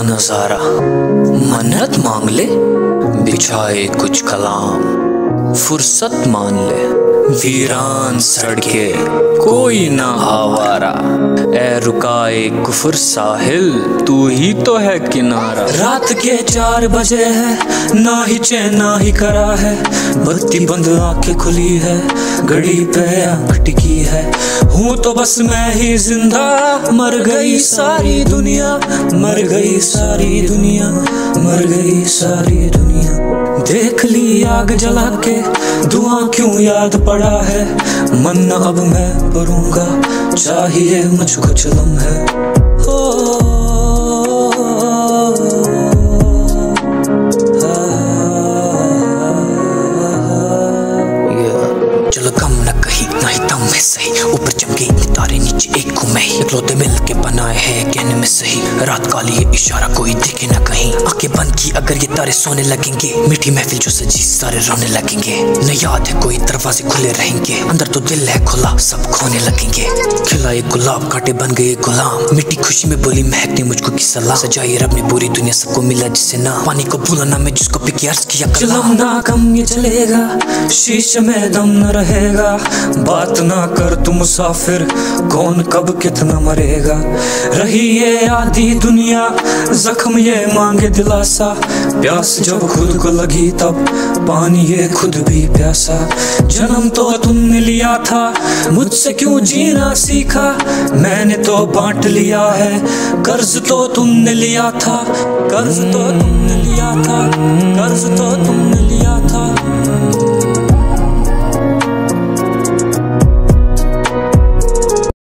नजारा, मन्नत मांग ले, बिछाए कुछ कलाम, फुर्सत मान ले, वीरान सड़के कोई ना आवारा, ए रुकाए कुफर साहिल तू ही तो है किनारा। रात के 4 बजे है, ना ही चैन ना ही करा है, बत्ती बंद आंखें खुली है, घड़ी पे आंख टिकी है, हूँ तो बस मैं ही जिंदा, मर गई सारी दुनिया, मर गई सारी दुनिया, मर गई सारी दुनिया। देख ली आग जला के, धुआं क्यों याद पड़ा है, मन अब मैं भरूंगा, चाहिए मुझको कुछ लम्हे। चलो गम न कहीं ना ही दम है सही, ऊपर चमके तारे नीचे एक घूमे, इकलौते मिल के बनाए हैं कहने में सही, रात काली ये इशारा कोई दिखे ना कहीं, आंखें बंद की अगर ये तारे सोने लगेंगे, मीठी महफिल जो सजी सारे रोने लगेंगे, न याद है कोई दरवाजे खुले रहेंगे, अंदर तो दिल है खुला सब खोने लगेंगे, खिला एक गुलाब कांटे बन गए गुलाम, मिट्टी खुशी में बोली महक ने मुझको की सलाह, सजाई रब ने पूरी दुनिया सबको मिला जिसे ना, पानी को भूला ना मैं जिसको पिके अर्ज किया कलाम। ना कम ये चलेगा, शीशे में दम न रहेगा, बात ना कर तू मुसाफिर, कौन कब कितना मरेगा, रही ये आधी दुनिया, जख्म ये मांगे दिलासा, प्यास जब खुद को लगी तब पानी ये खुद भी प्यासा, जन्म तो तुमने लिया था, मुझसे क्यों जीना सीखा, मैंने तो बांट लिया है, कर्ज तो तुमने लिया था, कर्ज तो तुमने लिया था, कर्ज तो तुमने लिया था।